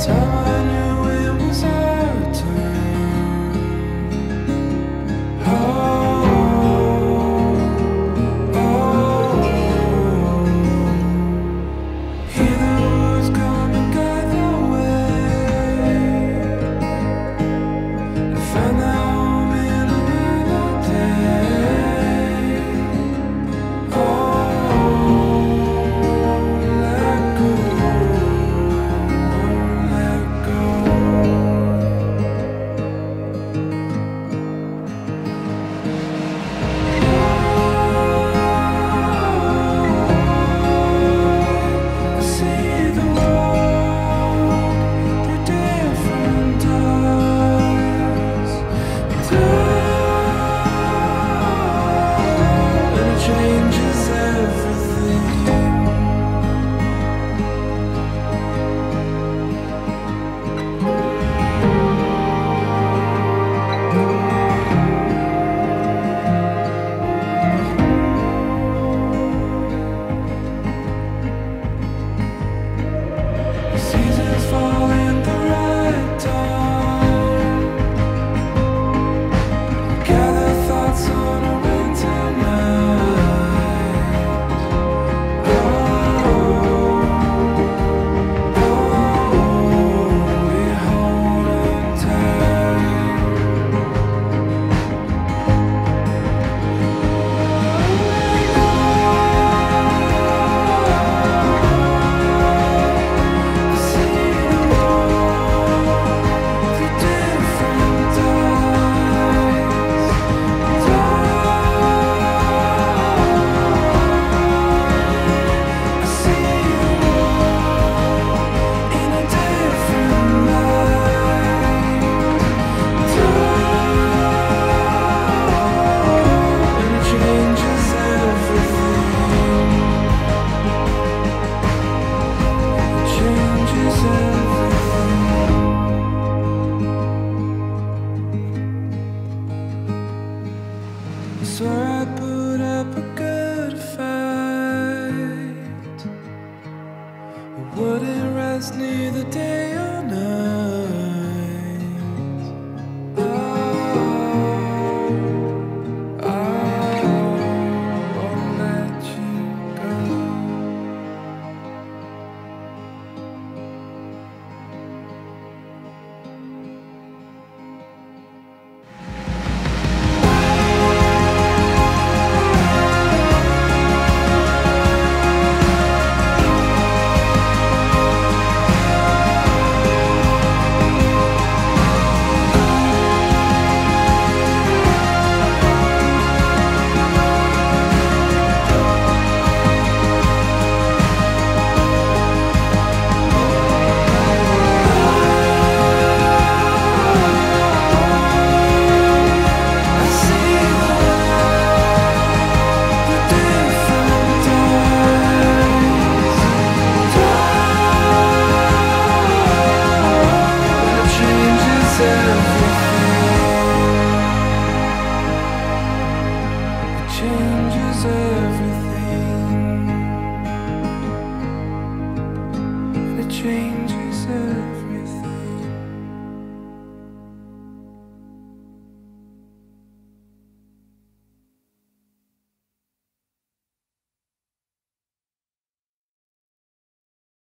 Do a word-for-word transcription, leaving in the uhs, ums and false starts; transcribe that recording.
time I knew it was our turn. Oh, oh, hear the words coming gather way, and find that home in another day. Oh, let go, let go. I see the world through different eyes, and it changes everything. Seasons fall in the right time. Gather thoughts on a winter night. Oh, oh, we hold on tight. I see the world through different eyes, I see the world in a different light, and it changes everything. It changes everything. I swear I put up a good fight. I wouldn't rest near the day